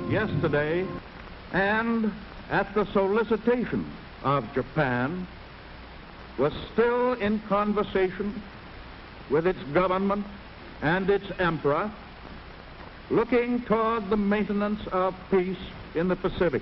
yesterday, and at the solicitation of Japan, was still in conversation with its government and its emperor, looking toward the maintenance of peace in the Pacific.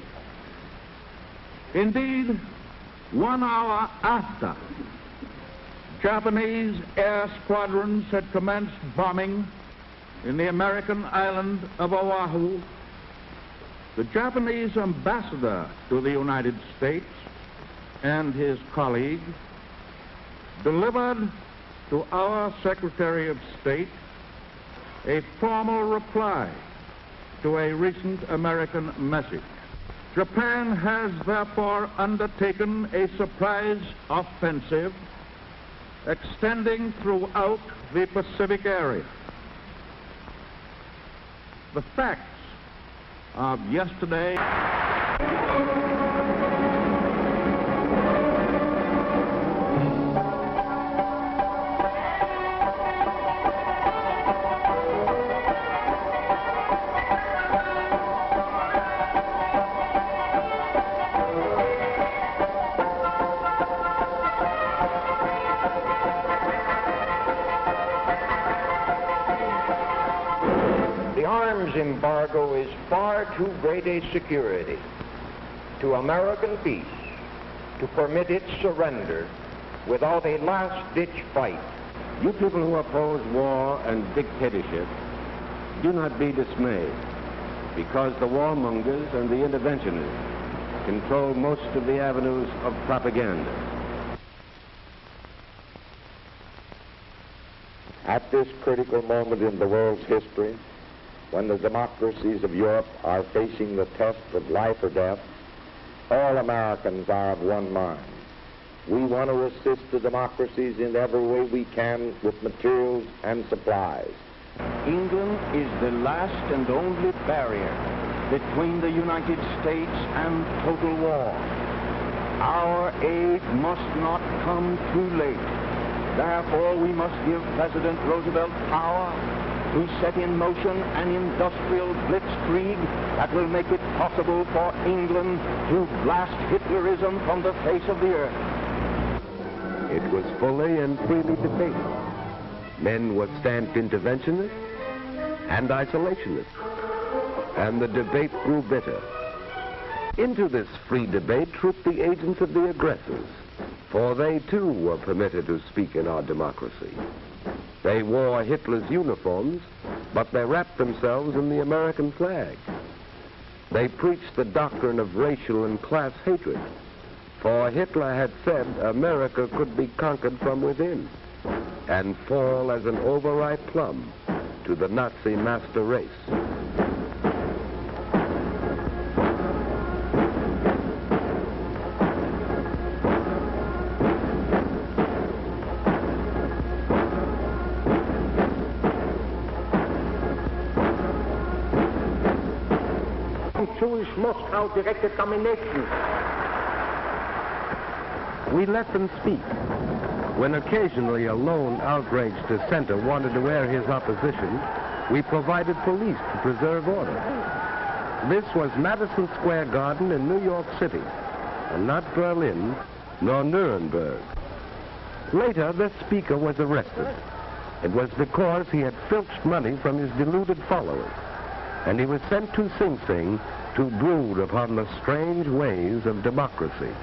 Indeed, 1 hour after Japanese air squadrons had commenced bombing in the American island of Oahu, the Japanese ambassador to the United States and his colleague delivered to our Secretary of State a formal reply to a recent American message. Japan has therefore undertaken a surprise offensive extending throughout the Pacific area. The facts of yesterday embargo is far too great a security to American peace to permit its surrender without a last-ditch fight. You people who oppose war and dictatorship, do not be dismayed, because the warmongers and the interventionists control most of the avenues of propaganda. At this critical moment in the world's history, when the democracies of Europe are facing the test of life or death, all Americans are of one mind. We want to assist the democracies in every way we can with materials and supplies. England is the last and only barrier between the United States and total war. Our aid must not come too late. Therefore, we must give President Roosevelt power to set in motion an industrial blitzkrieg that will make it possible for England to blast Hitlerism from the face of the earth. It was fully and freely debated. Men were stamped interventionists and isolationists, and the debate grew bitter. Into this free debate trooped the agents of the aggressors, for they too were permitted to speak in our democracy. They wore Hitler's uniforms, but they wrapped themselves in the American flag. They preached the doctrine of racial and class hatred, for Hitler had said America could be conquered from within and fall as an overripe plum to the Nazi master race. Jewish Moscow direct examination. We let them speak. When occasionally a lone outraged dissenter wanted to air his opposition, we provided police to preserve order. This was Madison Square Garden in New York City, and not Berlin nor Nuremberg. Later, the speaker was arrested. It was because he had filched money from his deluded followers, and he was sent to Sing Sing to brood upon the strange ways of democracy.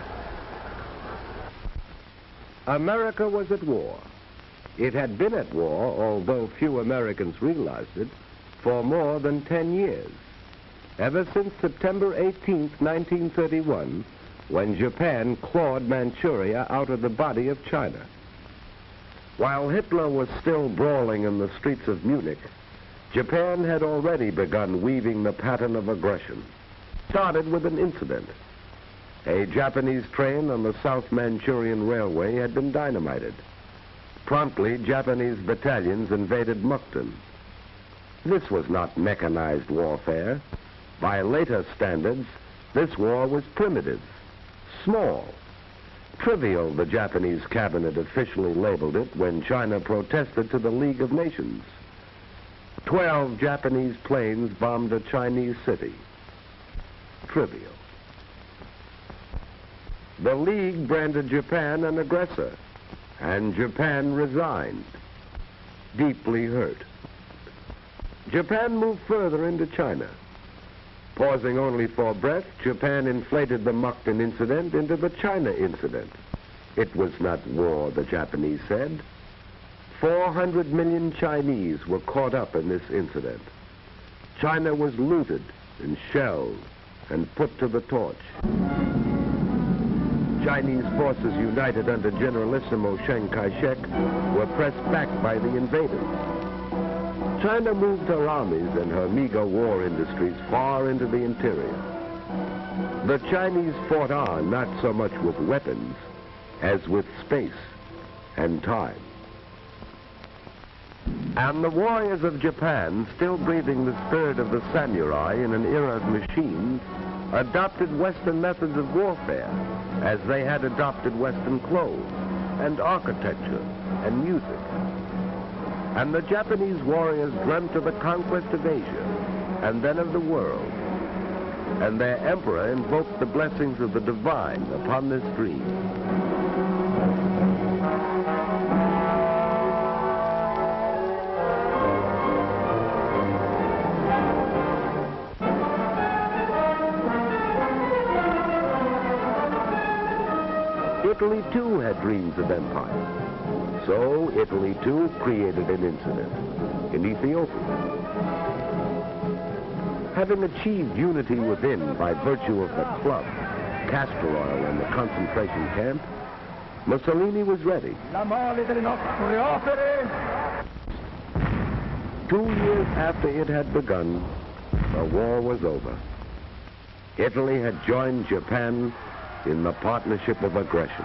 America was at war. It had been at war, although few Americans realized it, for more than 10 years. Ever since September 18th, 1931, when Japan clawed Manchuria out of the body of China. While Hitler was still brawling in the streets of Munich, Japan had already begun weaving the pattern of aggression. Started with an incident. A Japanese train on the South Manchurian Railway had been dynamited. Promptly, Japanese battalions invaded Mukden. This was not mechanized warfare. By later standards, this war was primitive, small, trivial, the Japanese cabinet officially labeled it when China protested to the League of Nations. 12 Japanese planes bombed a Chinese city. Trivial. The League branded Japan an aggressor, and Japan resigned, deeply hurt. Japan moved further into China. Pausing only for breath, Japan inflated the Mukden incident into the China incident. It was not war, the Japanese said. 400 million Chinese were caught up in this incident. China was looted and shelled and put to the torch. Chinese forces united under Generalissimo Chiang Kai-shek were pressed back by the invaders. China moved her armies and her meager war industries far into the interior. The Chinese fought on not so much with weapons as with space and time. And the warriors of Japan, still breathing the spirit of the samurai in an era of machines, adopted Western methods of warfare as they had adopted Western clothes and architecture and music. And the Japanese warriors dreamt of the conquest of Asia and then of the world. And their emperor invoked the blessings of the divine upon this dream. Italy, too, had dreams of empire. So Italy, too, created an incident in Ethiopia. Having achieved unity within by virtue of the club, castor oil, and the concentration camp, Mussolini was ready. 2 years after it had begun, the war was over. Italy had joined Japan in the partnership of aggression.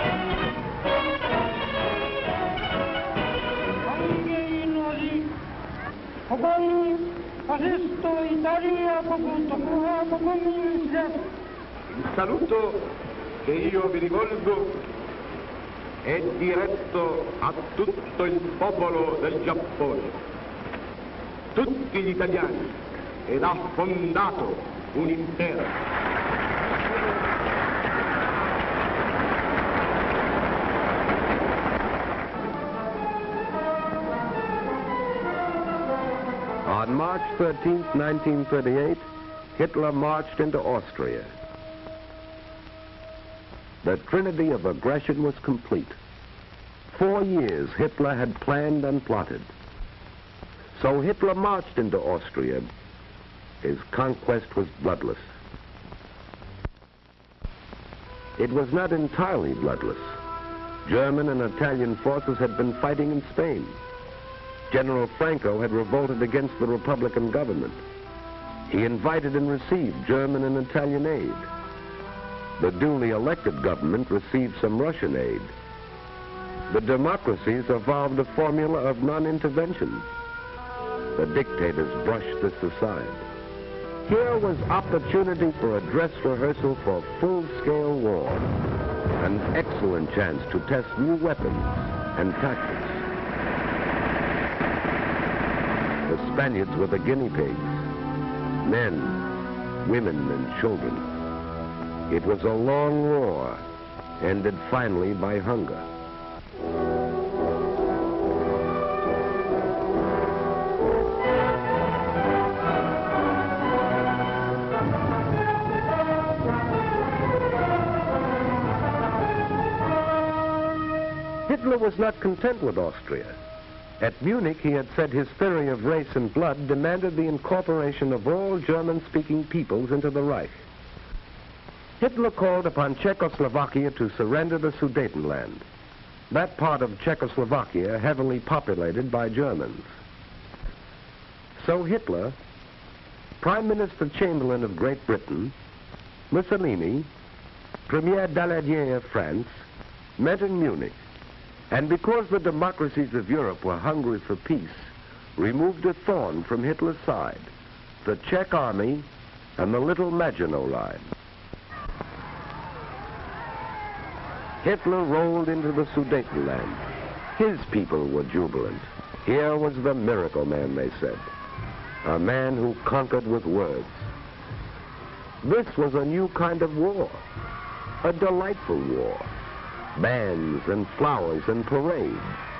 Il saluto che io vi rivolgo è diretto a tutto il popolo del Giappone, tutti gli italiani, ed ha fondato un impero. On March 13, 1938, Hitler marched into Austria. The trinity of aggression was complete. 4 years Hitler had planned and plotted. So Hitler marched into Austria. His conquest was bloodless. It was not entirely bloodless. German and Italian forces had been fighting in Spain. General Franco had revolted against the Republican government. He invited and received German and Italian aid. The duly elected government received some Russian aid. The democracies evolved a formula of non-intervention. The dictators brushed this aside. Here was opportunity for a dress rehearsal for full-scale war, an excellent chance to test new weapons and tactics. The Spaniards were the guinea pigs, men, women, and children. It was a long war, ended finally by hunger. Hitler was not content with Austria. At Munich, he had said his theory of race and blood demanded the incorporation of all German-speaking peoples into the Reich. Hitler called upon Czechoslovakia to surrender the Sudetenland, that part of Czechoslovakia heavily populated by Germans. So Hitler, Prime Minister Chamberlain of Great Britain, Mussolini, Premier Daladier of France, met in Munich, and because the democracies of Europe were hungry for peace, removed a thorn from Hitler's side, the Czech army and the Little Maginot Line. Hitler rolled into the Sudetenland. His people were jubilant. Here was the miracle man, they said. A man who conquered with words. This was a new kind of war. A delightful war. Bands and flowers and parades.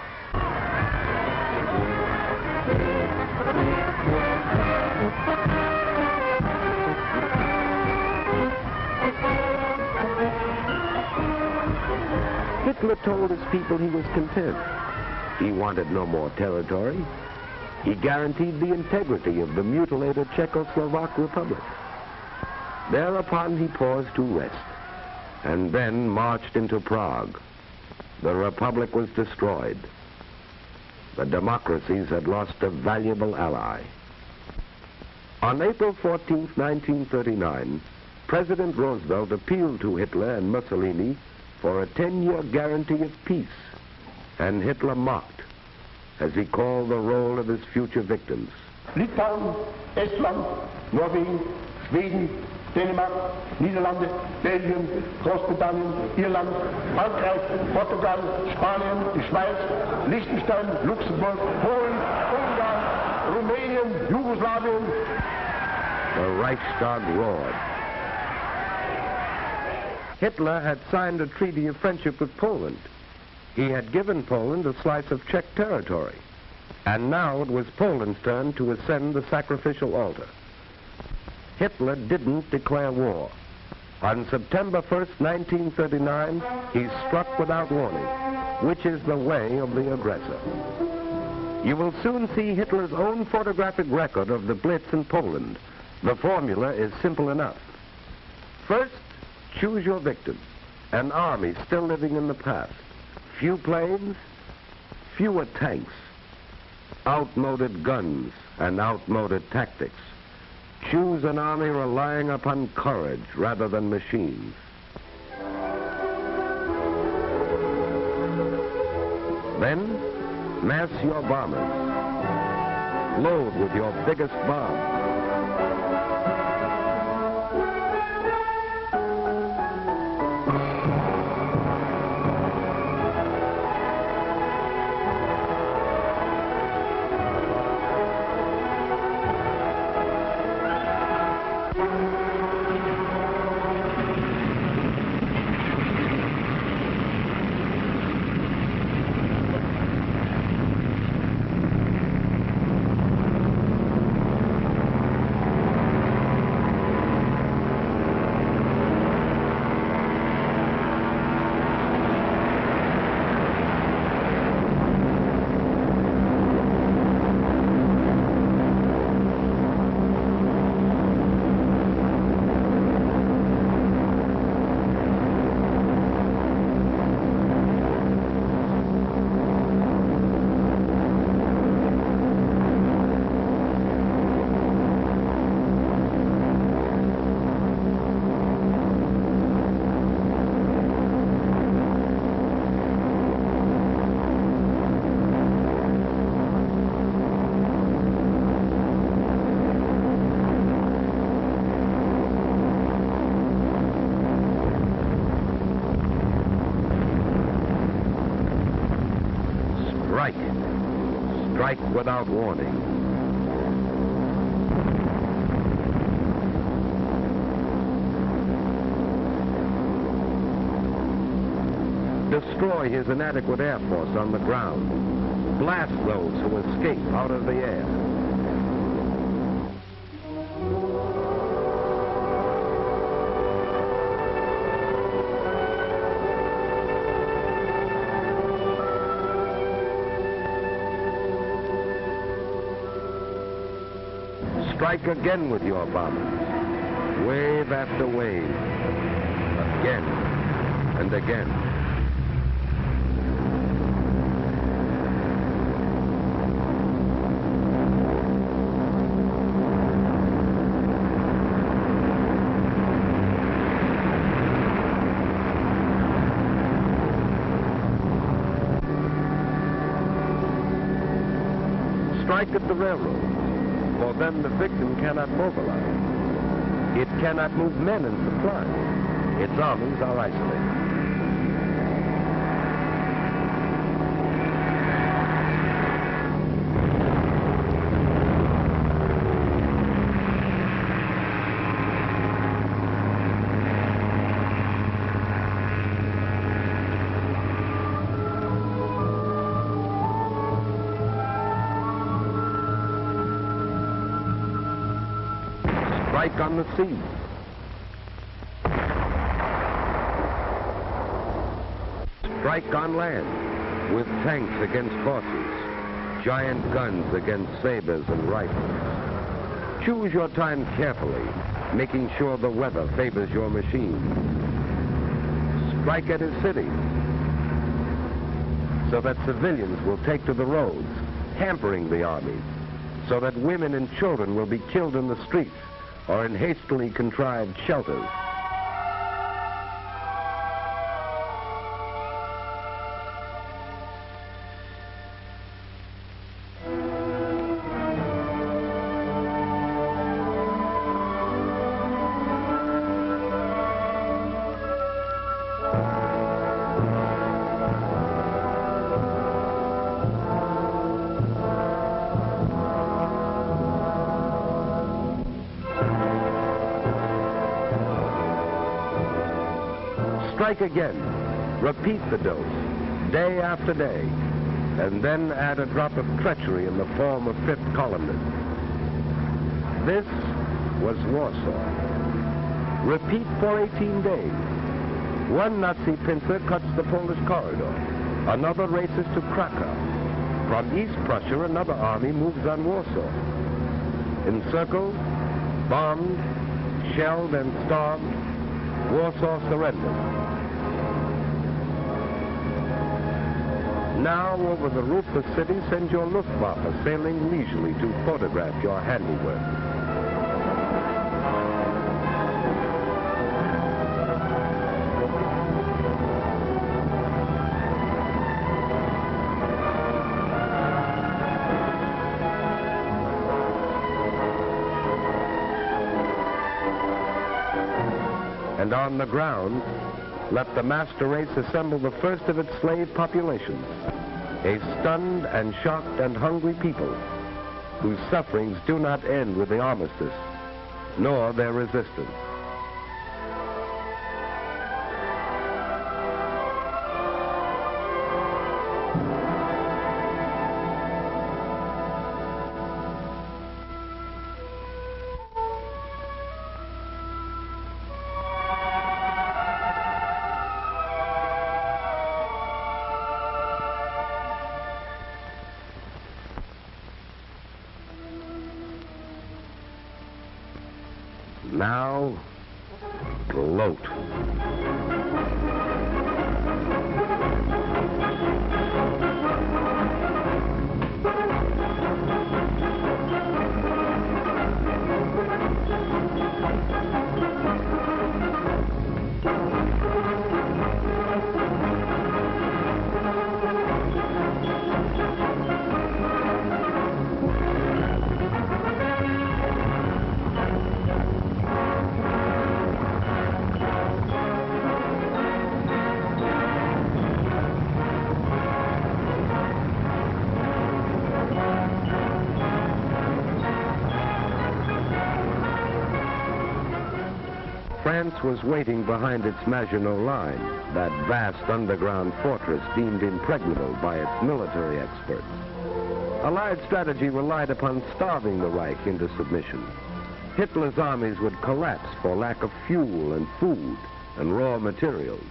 Hitler told his people he was content. He wanted no more territory. He guaranteed the integrity of the mutilated Czechoslovak Republic. Thereupon he paused to rest, and then marched into Prague. The Republic was destroyed. The democracies had lost a valuable ally. On April 14, 1939, President Roosevelt appealed to Hitler and Mussolini for a 10-year guarantee of peace, and Hitler mocked as he called the roll of his future victims. Litauen, Estland, Norwegen, Schweden, Dänemark, Niederlande, Belgien, Großbritannien, Irland, Frankreich, Portugal, Spanien, die Schweiz, Liechtenstein, Luxemburg, Polen, Ungarn, Rumänien, Jugoslawien. The Reichstag roared. Hitler had signed a treaty of friendship with Poland. He had given Poland a slice of Czech territory. And now it was Poland's turn to ascend the sacrificial altar. Hitler didn't declare war. On September 1st, 1939, he struck without warning, which is the way of the aggressor. You will soon see Hitler's own photographic record of the Blitz in Poland. The formula is simple enough. First, choose your victim, an army still living in the past. Few planes, fewer tanks, outmoded guns and outmoded tactics. Choose an army relying upon courage rather than machines. Then, mass your bombers. Load with your biggest bomb. Strike without warning. Destroy his inadequate air force on the ground. Blast those who escape out of the air. Strike again with your bombers, wave after wave, again and again. Strike at the railroad. For then the victim cannot mobilize. It cannot move men and supplies. Its armies are isolated. Strike on the sea. Strike on land, with tanks against horses, giant guns against sabers and rifles. Choose your time carefully, making sure the weather favors your machine. Strike at a city, so that civilians will take to the roads, hampering the army, so that women and children will be killed in the streets or in hastily contrived shelters. Strike again. Repeat the dose, day after day, and then add a drop of treachery in the form of fifth columnists. This was Warsaw. Repeat for 18 days. One Nazi pincer cuts the Polish corridor. Another races to Krakow. From East Prussia, another army moves on Warsaw. Encircled, bombed, shelled, and starved, Warsaw surrendered. Now, over the roofless city, send your Luftwaffe sailing leisurely to photograph your handiwork. And on the ground, let the master race assemble the first of its slave populations, a stunned and shocked and hungry people whose sufferings do not end with the armistice, nor their resistance. Now, gloat. France was waiting behind its Maginot Line, that vast underground fortress deemed impregnable by its military experts. Allied strategy relied upon starving the Reich into submission. Hitler's armies would collapse for lack of fuel and food and raw materials.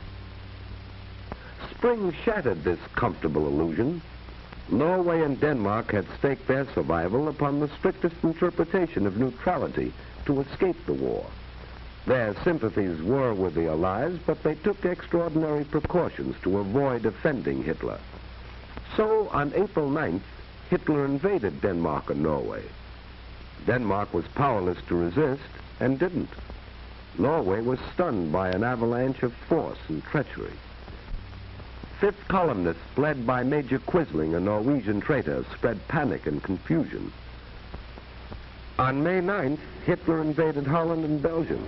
Spring shattered this comfortable illusion. Norway and Denmark had staked their survival upon the strictest interpretation of neutrality to escape the war. Their sympathies were with the Allies, but they took extraordinary precautions to avoid offending Hitler. So, on April 9th, Hitler invaded Denmark and Norway. Denmark was powerless to resist and didn't. Norway was stunned by an avalanche of force and treachery. Fifth columnists, led by Major Quisling, a Norwegian traitor, spread panic and confusion. On May 9th, Hitler invaded Holland and Belgium.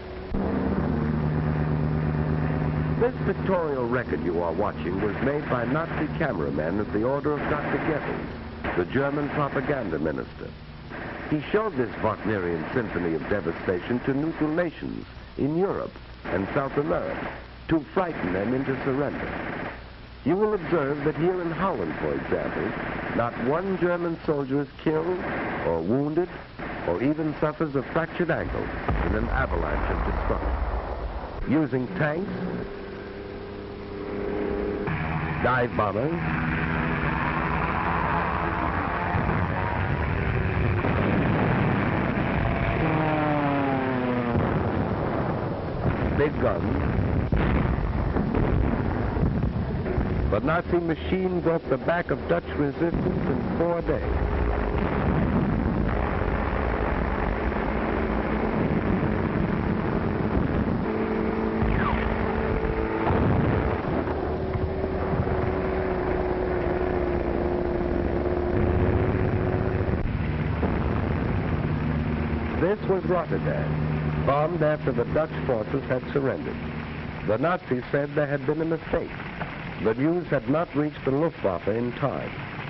This pictorial record you are watching was made by Nazi cameramen at the order of Dr. Goebbels, the German propaganda minister. He showed this Wagnerian symphony of devastation to neutral nations in Europe and South America to frighten them into surrender. You will observe that here in Holland, for example, not one German soldier is killed or wounded or even suffers a fractured ankle in an avalanche of destruction. Using tanks, dive bombers, big guns, the Nazi machine broke the back of Dutch resistance in 4 days. This was Rotterdam, bombed after the Dutch forces had surrendered. The Nazis said there had been a mistake. The news had not reached the Luftwaffe in time.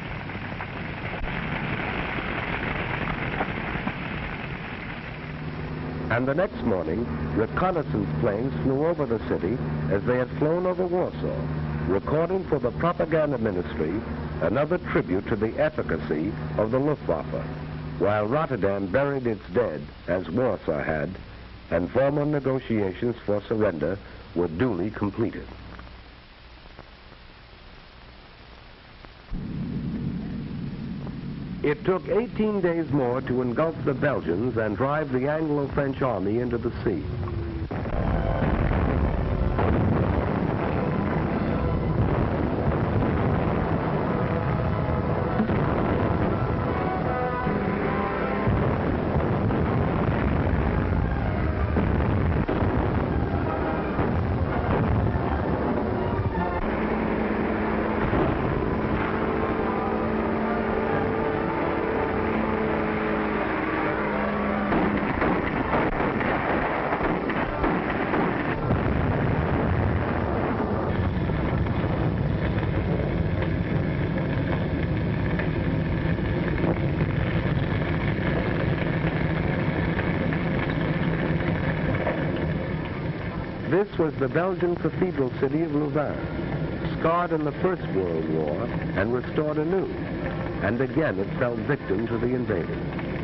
And the next morning, reconnaissance planes flew over the city as they had flown over Warsaw, recording for the propaganda ministry another tribute to the efficacy of the Luftwaffe, while Rotterdam buried its dead as Warsaw had, and formal negotiations for surrender were duly completed. It took 18 days more to engulf the Belgians and drive the Anglo-French army into the sea. This was the Belgian cathedral city of Louvain, scarred in the First World War and restored anew, and again it fell victim to the invaders.